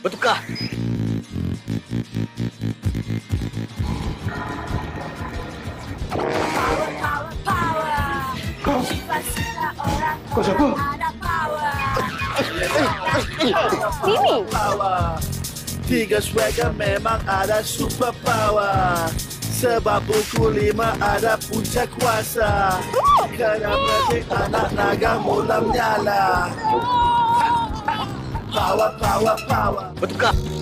Bertukar. Kau siapa? Sini. Tiga swagger memang ada super power. Sebab buku 5 ada punca kuasa. Kena petik anak naga mula menyala. Power, power, power. Bertukar.